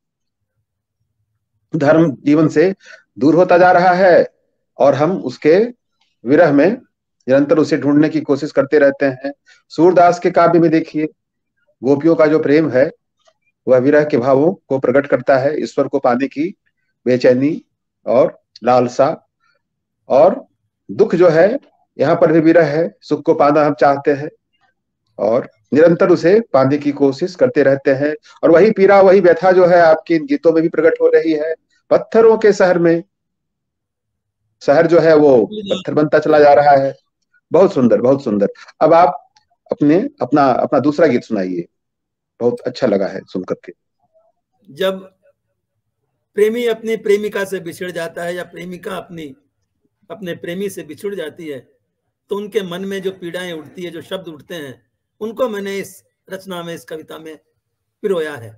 धर्म जीवन से दूर होता जा रहा है और हम उसके विरह में निरंतर उसे ढूंढने की कोशिश करते रहते हैं। सूरदास के काव्य में देखिए, गोपियों का जो प्रेम है वह विरह के भावों को प्रकट करता है, ईश्वर को पाने की बेचैनी और लालसा। और दुख जो है, यहाँ पर भी विरह है, सुख को पाना हम चाहते हैं और निरंतर उसे पाने की कोशिश करते रहते हैं। और वही पीड़ा, वही व्यथा जो है आपके इन गीतों में भी प्रकट हो रही है। पत्थरों के शहर में, शहर जो है वो पत्थर बनता चला जा रहा है। बहुत सुंदर, बहुत सुंदर। अब आप अपने अपना अपना दूसरा गीत सुनाइए, बहुत अच्छा लगा है सुन करके। जब प्रेमी अपनी प्रेमिका से बिछड़ जाता है या प्रेमिका अपनी अपने प्रेमी से बिछड़ जाती है, तो उनके मन में जो पीड़ाएं उठती है, जो शब्द उठते हैं, उनको मैंने इस रचना में, इस कविता में पिरोया है।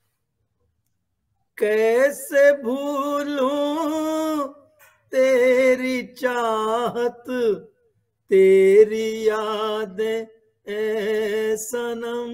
कैसे भूलूं तेरी चाहत, तेरी यादें ए सनम,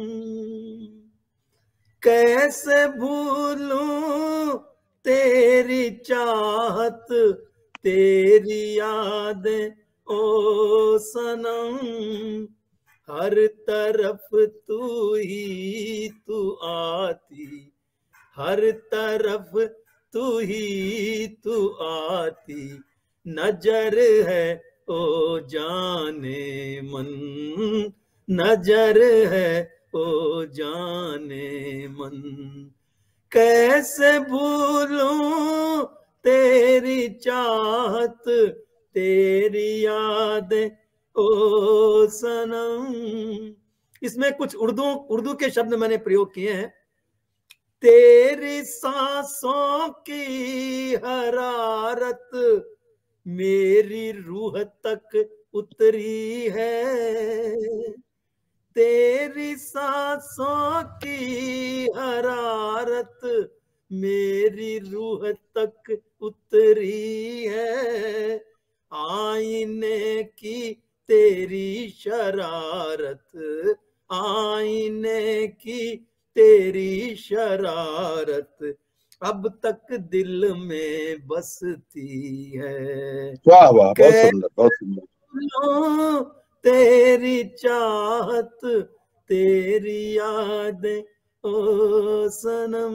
कैसे भूलूं तेरी चाहत, तेरी यादें ओ सनम, हर तरफ तू ही तू आती, हर तरफ तू ही तू आती, नजर है ओ जाने मन, नजर है ओ जाने मन, कैसे भूलूं तेरी चाहत, तेरी यादें ओ सनम। इसमें कुछ उर्दू उर्दू के शब्द मैंने प्रयोग किए हैं। तेरी सांसों की हरारत मेरी रूह तक उतरी है, तेरी सांसों की हरारत मेरी रूह तक उतरी है, आईने की तेरी शरारत, आईने की तेरी शरारत अब तक दिल में बसती है। वाह वाह, बहुत सुंदर, बहुत सुंदर। तेरी चाहत, तेरी यादें ओ सनम।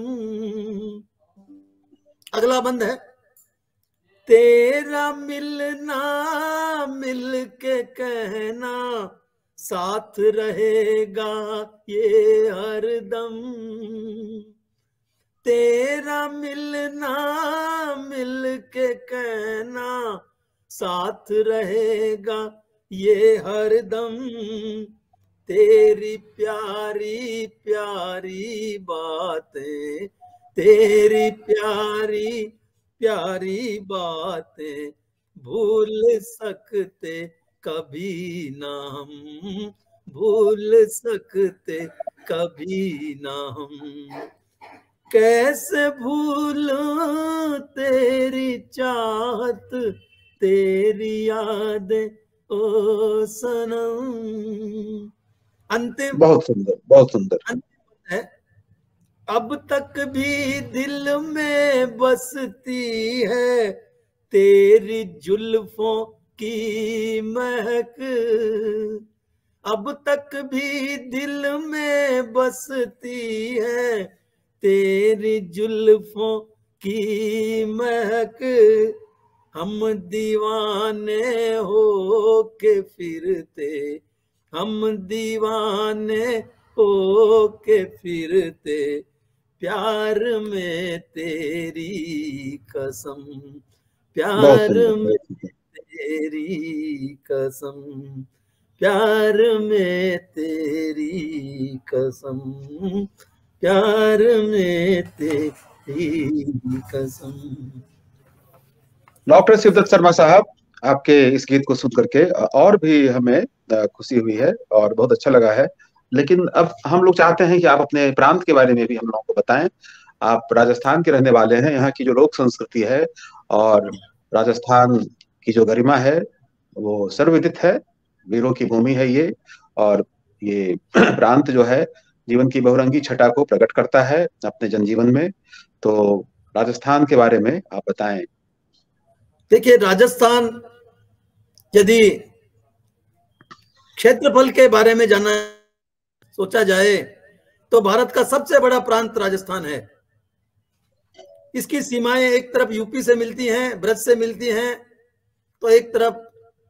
अगला बंद है, तेरा मिलना मिल के कहना साथ रहेगा ये हरदम, तेरा मिलना मिल के कहना साथ रहेगा ये हरदम, तेरी प्यारी प्यारी बातें, तेरी प्यारी प्यारी बातें भूल सकते कभी ना हम, भूल सकते कभी ना हम, कैसे भूलूं तेरी चाहत, तेरी यादें ओ सनम। अंतिम, बहुत सुंदर, बहुत सुंदर। अंतिम है, अब तक भी दिल में बसती है तेरी जुल्फों की महक, अब तक भी दिल में बसती है तेरी जुल्फों की महक, हम दीवाने हो के फिरते, हम दीवाने हो के फिरते प्यार में तेरी कसम, प्यार में तेरी कसम, प्यार में तेरी कसम, प्यार में तेरी कसम। डॉक्टर शिवदत्त शर्मा साहब, आपके इस गीत को सुन करके और भी हमें खुशी हुई है और बहुत अच्छा लगा है, लेकिन अब हम लोग चाहते हैं कि आप अपने प्रांत के बारे में भी हम लोगों को बताएं। आप राजस्थान के रहने वाले हैं, यहाँ की जो लोक संस्कृति है और राजस्थान की जो गरिमा है वो सर्वविदित है, वीरों की भूमि है ये, और ये प्रांत जो है जीवन की बहुरंगी छटा को प्रकट करता है अपने जनजीवन में। तो राजस्थान के बारे में आप बताएं। देखिए, राजस्थान यदि क्षेत्रफल के बारे में जाना सोचा जाए तो भारत का सबसे बड़ा प्रांत राजस्थान है। इसकी सीमाएं एक तरफ यूपी से मिलती हैं, ब्रज से मिलती हैं, तो एक तरफ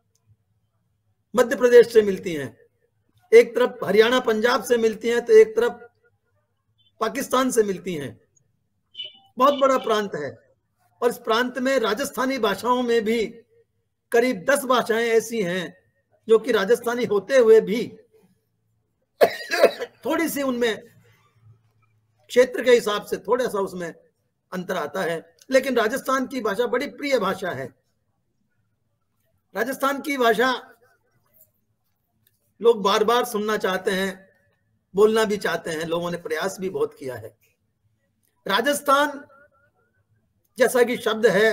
मध्य प्रदेश से मिलती हैं, एक तरफ हरियाणा पंजाब से मिलती हैं, तो एक तरफ पाकिस्तान से मिलती हैं। बहुत बड़ा प्रांत है और इस प्रांत में राजस्थानी भाषाओं में भी करीब दस भाषाएं ऐसी हैं जो कि राजस्थानी होते हुए भी थोड़ी सी उनमें क्षेत्र के हिसाब से थोड़ा सा उसमें अंतर आता है, लेकिन राजस्थान की भाषा बड़ी प्रिय भाषा है। राजस्थान की भाषा लोग बार बार सुनना चाहते हैं, बोलना भी चाहते हैं, लोगों ने प्रयास भी बहुत किया है। राजस्थान जैसा कि शब्द है,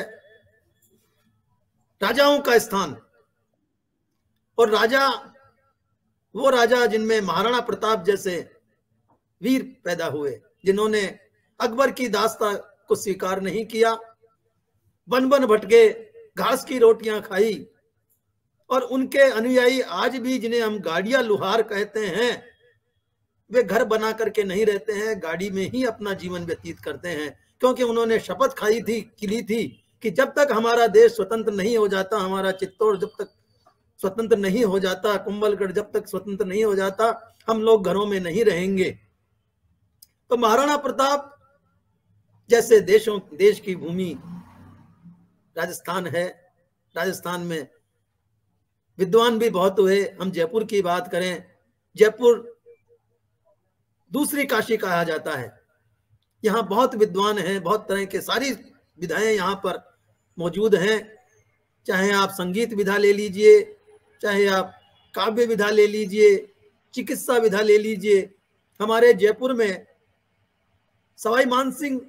राजाओं का स्थान, और राजा वो राजा जिनमें महाराणा प्रताप जैसे वीर पैदा हुए, जिन्होंने अकबर की दास्ता को स्वीकार नहीं किया, वन वन भटके, घास की रोटियां खाई, और उनके अनुयायी आज भी, जिन्हें हम गाड़िया लुहार कहते हैं, वे घर बना करके नहीं रहते हैं, गाड़ी में ही अपना जीवन व्यतीत करते हैं, क्योंकि उन्होंने शपथ खाई थी, किली थी कि जब तक हमारा देश स्वतंत्र नहीं हो जाता, हमारा चित्तौड़ जब तक स्वतंत्र नहीं हो जाता, कुंभलगढ़ जब तक स्वतंत्र नहीं हो जाता, हम लोग घरों में नहीं रहेंगे। तो महाराणा प्रताप जैसे देशों देश की भूमि राजस्थान है। राजस्थान में विद्वान भी बहुत हुए। हम जयपुर की बात करें, जयपुर दूसरी काशी कहा जाता है। यहाँ बहुत विद्वान हैं, बहुत तरह के सारी विधाएं यहाँ पर मौजूद हैं। चाहे आप संगीत विधा ले लीजिए, चाहे आप काव्य विधा ले लीजिए, चिकित्सा विधा ले लीजिए। हमारे जयपुर में सवाई मानसिंह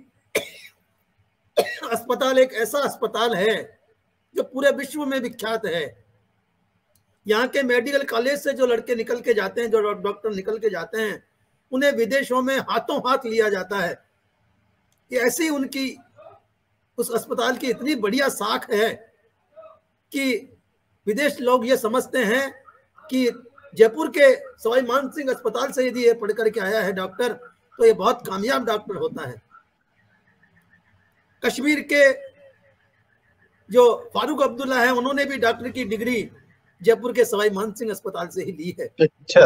अस्पताल एक ऐसा अस्पताल है जो पूरे विश्व में विख्यात है। यहाँ के मेडिकल कॉलेज से जो लड़के निकल के जाते हैं, जो डॉक्टर निकल के जाते हैं, उन्हें विदेशों में हाथों हाथ लिया जाता है। ये ऐसी उनकी उस अस्पताल की इतनी बढ़िया साख है कि विदेश लोग ये समझते हैं कि जयपुर के सवाई मानसिंह अस्पताल से यदि ये पढ़ करके आया है डॉक्टर, तो ये बहुत कामयाब डॉक्टर होता है। कश्मीर के जो फारूक अब्दुल्ला है, उन्होंने भी डॉक्टर की डिग्री जयपुर के सवाई मानसिंह अस्पताल से ही ली है। अच्छा।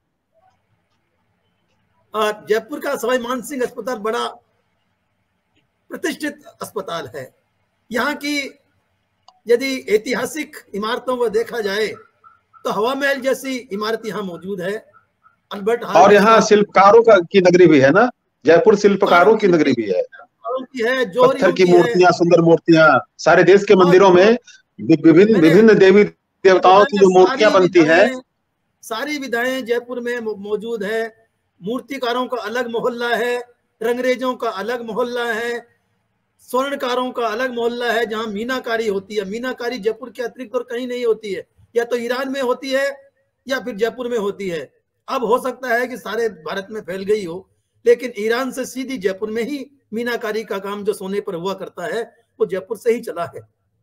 और जयपुर का सवाई मानसिंह अस्पताल बड़ा प्रतिष्ठित अस्पताल है। यहाँ की यदि ऐतिहासिक इमारतों को देखा जाए तो हवा महल जैसी इमारत यहाँ मौजूद है। अल्बर्ट हॉल, और यहाँ शिल्पकारों का की नगरी भी है ना, जयपुर शिल्पकारों की नगरी भी है। की है, पत्थर की मूर्तियां, सुंदर मूर्तियां, सारे देश के मंदिरों में विभिन्न विभिन्न देवी देवताओं की जो मूर्तियां बनती हैं, सारी विधाएं जयपुर में मौजूद है। मूर्तिकारों का अलग मोहल्ला है, रंगरेजों का अलग मोहल्ला है, स्वर्णकारों का अलग मोहल्ला है, जहां मीनाकारी होती है। मीनाकारी जयपुर के अतिरिक्त और कहीं नहीं होती है, या तो ईरान में होती है या फिर जयपुर में होती है। अब हो सकता है कि सारे भारत में फैल गई हो, लेकिन ईरान से सीधी जयपुर में ही मीनाकारी का काम जो सोने पर हुआ करता है वो जयपुर से ही चला है।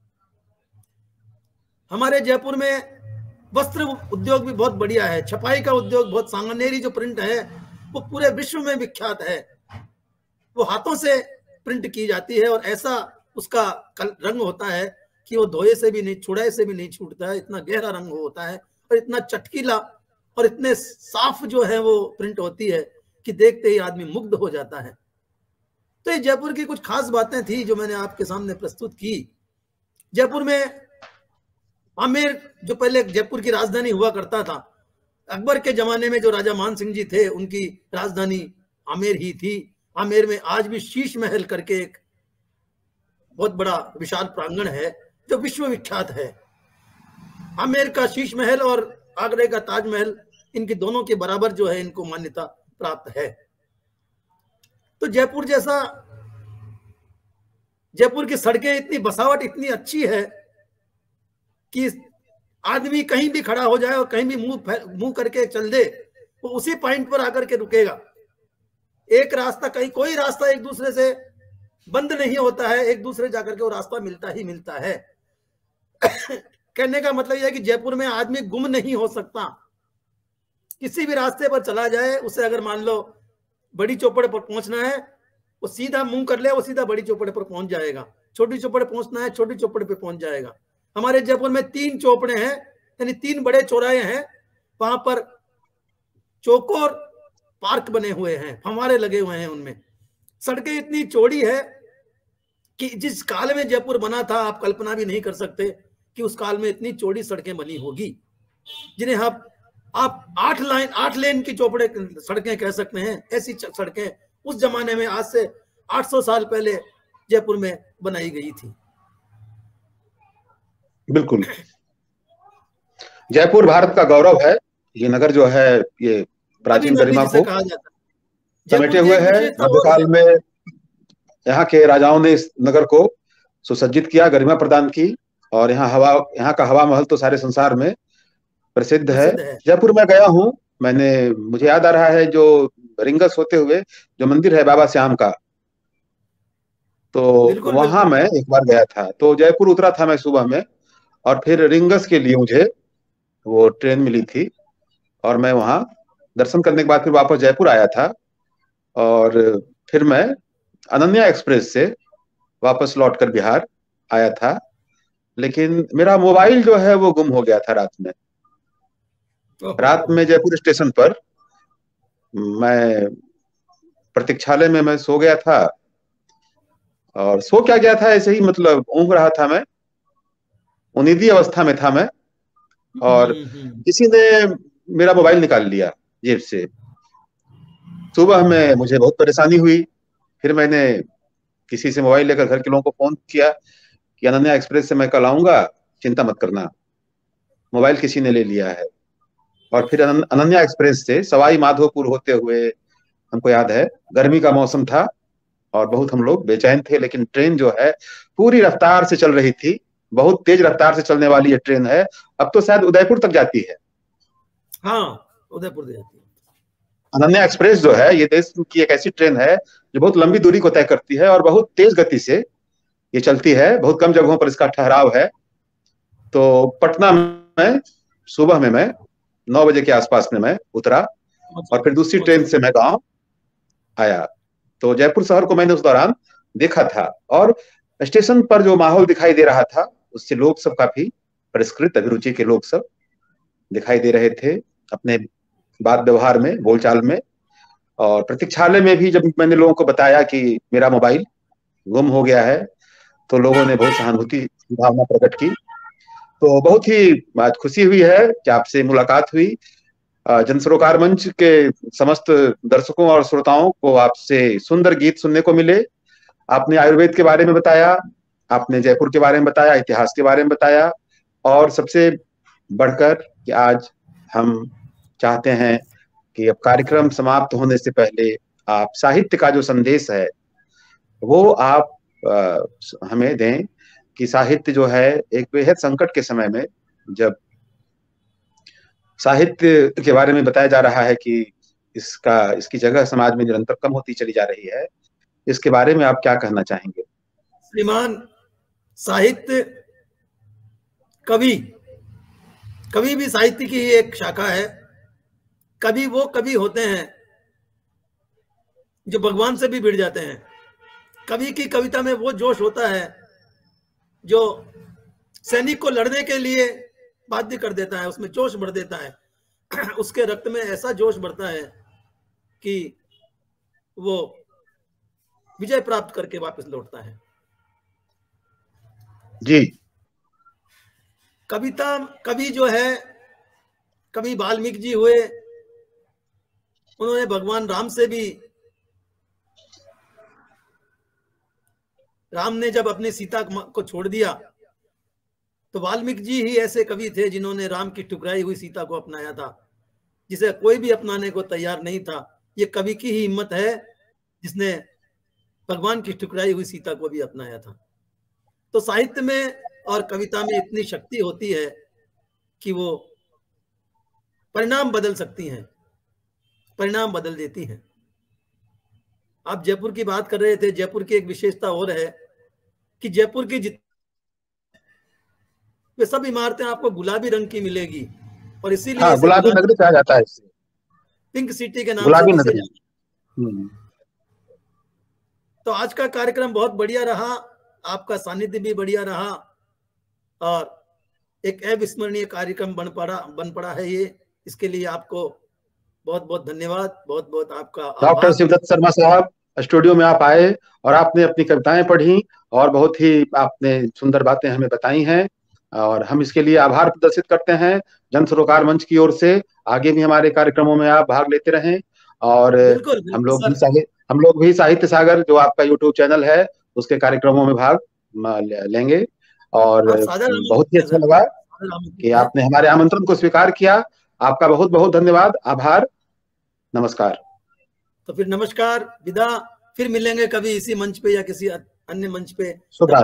हमारे जयपुर में वस्त्र उद्योग भी बहुत बढ़िया है, छपाई का उद्योग बहुत, सांगनेरी जो प्रिंट है वो पूरे विश्व में विख्यात है। वो हाथों से प्रिंट की जाती है और ऐसा उसका रंग होता है कि वो धोए से भी नहीं, छुड़ाए से भी नहीं छूटता है। इतना गहरा रंग होता है और इतना चटकीला और इतने साफ जो है वो प्रिंट होती है कि देखते ही आदमी मुग्ध हो जाता है। तो ये जयपुर की कुछ खास बातें थी जो मैंने आपके सामने प्रस्तुत की। जयपुर में आमेर जो पहले जयपुर की राजधानी हुआ करता था, अकबर के जमाने में जो राजा मान सिंह जी थे उनकी राजधानी आमेर ही थी। आमेर में आज भी शीश महल करके एक बहुत बड़ा विशाल प्रांगण है जो विश्व विख्यात है। आमेर का शीश महल और आगरे का ताजमहल, इनकी दोनों के बराबर जो है इनको मान्यता प्राप्त है। तो जयपुर जैसा, जयपुर की सड़कें इतनी, बसावट इतनी अच्छी है कि आदमी कहीं भी खड़ा हो जाए और कहीं भी मुंह मुंह करके चल दे, वो उसी पॉइंट पर आकर के रुकेगा। एक रास्ता, कहीं कोई रास्ता एक दूसरे से बंद नहीं होता है, एक दूसरे जाकर के वो रास्ता मिलता ही मिलता है। कहने का मतलब यह है कि जयपुर में आदमी गुम नहीं हो सकता। किसी भी रास्ते पर चला जाए, उसे अगर मान लो बड़ी चौपड़ पर पहुंचना है, वो सीधा मुंह कर ले, वो सीधा बड़ी चौपड़ पर पहुंच जाएगा। छोटी चौपड़ पहुंचना है, छोटी चौपड़ पे पहुंच जाएगा। हमारे जयपुर में तीन चौपड़े हैं, यानी तीन बड़े चौराहे हैं। वहां पर चौकोर पार्क बने हुए हैं, फव्वारे लगे हुए हैं उनमें। सड़कें इतनी चौड़ी है कि जिस काल में जयपुर बना था आप कल्पना भी नहीं कर सकते कि उस काल में इतनी चौड़ी सड़कें बनी होगी, जिन्हें आप आप आठ लाइन आठ लेन की चौपड़े सड़कें कह सकते हैं। ऐसी सड़कें उस जमाने में, आज से आठ सौ साल पहले जयपुर में बनाई गई थी। बिल्कुल, जयपुर भारत का गौरव है। ये नगर जो है ये प्राचीन नगरी गरिमा जिसे को कहा जाता है। समेटे जयपुर की हुए एक है। विशेषता और मध्यकाल है। में यहाँ के राजाओं ने इस नगर को सुसज्जित किया, गरिमा प्रदान की, और यहाँ हवा यहाँ का हवा महल तो सारे संसार में प्रसिद्ध है। प्रसिद्ध है। जयपुर में गया हूँ मैंने, मुझे याद आ रहा है जो रिंगस होते हुए जो मंदिर है बाबा श्याम का, तो बिल्कुल वहां बिल्कुल। मैं एक बार गया था। तो जयपुर उतरा था मैं सुबह में, और फिर रिंगस के लिए मुझे वो ट्रेन मिली थी, और मैं वहां दर्शन करने के बाद फिर वापस जयपुर आया था। और फिर मैं अनन्या एक्सप्रेस से वापस लौटकर बिहार आया था। लेकिन मेरा मोबाइल जो है वो गुम हो गया था रात में। ओहो। रात में जयपुर स्टेशन पर मैं प्रतीक्षालय में मैं सो गया था, और सो क्या गया था, ऐसे ही मतलब ऊँघ रहा था मैं, उन्नीदी अवस्था में था मैं, और हम्म हम्म। किसी ने मेरा मोबाइल निकाल लिया जेब से। सुबह में मुझे बहुत परेशानी हुई। फिर मैंने किसी से मोबाइल लेकर घर के लोगों को फोन किया कि अनन्या एक्सप्रेस से मैं कल आऊंगा, चिंता मत करना। मोबाइल किसी ने ले लिया है। और फिर अनन- अनन्या एक्सप्रेस से सवाई माधोपुर होते हुए, हमको याद है गर्मी का मौसम था और बहुत हम लोग बेचैन थे, लेकिन ट्रेन जो है पूरी रफ्तार से चल रही थी। बहुत तेज रफ्तार से चलने वाली ये ट्रेन है, अब तो शायद उदयपुर तक जाती है। हाँ, उदयपुर से जाती है। अनन्या एक्सप्रेस जो है ये देश की एक ऐसी ट्रेन है जो बहुत लंबी दूरी को तय करती है और बहुत तेज गति से ये चलती है। बहुत कम जगहों पर इसका ठहराव है। तो पटना में सुबह में मैं नौ बजे के आसपास में मैं उतरा, और फिर दूसरी ट्रेन से मैं गांव आया। तो जयपुर शहर को मैंने उस दौरान देखा था, और स्टेशन पर जो माहौल दिखाई दे रहा था उससे लोग सब काफी परिष्कृत अभिरुचि के लोग सब दिखाई दे रहे थे अपने बात व्यवहार में, बोलचाल में। और प्रतीक्षालय में भी जब मैंने लोगों को बताया कि मेरा मोबाइल गुम हो गया है, तो लोगों ने बहुत सहानुभूति की भावना प्रकट की। तो बहुत ही खुशी हुई है कि आपसे मुलाकात हुई। जन सरोकार मंच के समस्त दर्शकों और श्रोताओं को आपसे सुंदर गीत सुनने को मिले। आपने आयुर्वेद के बारे में बताया, आपने जयपुर के बारे में बताया, इतिहास के बारे में बताया, और सबसे बढ़कर कि आज हम चाहते हैं कि अब कार्यक्रम समाप्त होने से पहले आप साहित्य का जो संदेश है वो आप आ, हमें दें कि साहित्य जो है एक बेहद संकट के समय में, जब साहित्य के बारे में बताया जा रहा है कि इसका इसकी जगह समाज में निरंतर कम होती चली जा रही है, इसके बारे में आप क्या कहना चाहेंगे? श्रीमान, साहित्य कवि कवि भी साहित्य की एक शाखा है। कवि वो कवि होते हैं जो भगवान से भी भिड़ जाते हैं। कवि की कविता में वो जोश होता है जो सैनिक को लड़ने के लिए बाध्य कर देता है, उसमें जोश भर देता है। उसके रक्त में ऐसा जोश भरता है कि वो विजय प्राप्त करके वापस लौटता है। जी। कविता कवि जो है, कवि वाल्मीकि जी हुए, उन्होंने भगवान राम से भी, राम ने जब अपनी सीता को छोड़ दिया तो वाल्मीकि जी ही ऐसे कवि थे जिन्होंने राम की ठुकराई हुई सीता को अपनाया था, जिसे कोई भी अपनाने को तैयार नहीं था। ये कवि की ही हिम्मत है जिसने भगवान की ठुकराई हुई सीता को भी अपनाया था। तो साहित्य में और कविता में इतनी शक्ति होती है कि वो परिणाम बदल सकती हैं, परिणाम बदल देती हैं। आप जयपुर की बात कर रहे थे। जयपुर की एक विशेषता और है कि जयपुर की जित वे सब इमारतें आपको गुलाबी रंग की मिलेगी, और इसीलिए हाँ, इसे गुलाबी गुलाबी नगरी कहा जाता है इसे, पिंक सिटी के नाम से गुलाबी भी इसे नगरी। जाना। हम्म। तो आज का कार्यक्रम बहुत बढ़िया रहा, आपका सानिध्य भी बढ़िया रहा, और एक अविस्मरणीय कार्यक्रम बन पड़ा बन पड़ा है ये। इसके लिए आपको बहुत बहुत धन्यवाद, बहुत बहुत आपका डॉक्टर आभार। शिवदत्त शर्मा साहब, स्टूडियो में आप आए और आपने अपनी कविताएं पढ़ी और बहुत ही आपने सुंदर बातें हमें बताई हैं, और हम इसके लिए आभार प्रदर्शित करते हैं जन सरोकार मंच की ओर से। आगे भी हमारे कार्यक्रमों में आप भाग लेते रहें, और बिल्कुल हम बिल्कुल लोग भी सर। साहित्य हम लोग भी साहित्य सागर जो आपका यूट्यूब चैनल है उसके कार्यक्रमों में भाग लेंगे। और आप सादर बहुत ही आमंत्रित हैं अच्छा सर, लगा सादर कि आमंत्रित हैं। आपने हमारे आमंत्रण को स्वीकार किया। आपका बहुत बहुत धन्यवाद, आभार। नमस्कार। तो फिर नमस्कार, विदा, फिर मिलेंगे कभी इसी मंच पे या किसी अन्य मंच पे। शुभ